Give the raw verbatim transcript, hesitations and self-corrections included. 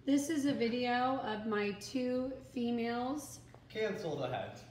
This is a video of my two females. Cancel the hat.